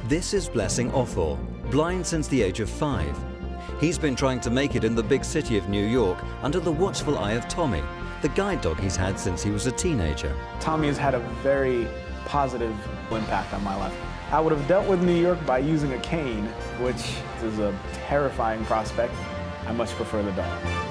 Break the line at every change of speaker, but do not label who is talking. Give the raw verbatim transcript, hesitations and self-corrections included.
This is Blessing Othor, blind since the age of five. He's been trying to make it in the big city of New York under the watchful eye of Tommy, the guide dog he's had since he was a teenager.
Tommy has had a very positive impact on my life. I would have dealt with New York by using a cane, which is a terrifying prospect. I much prefer the dog.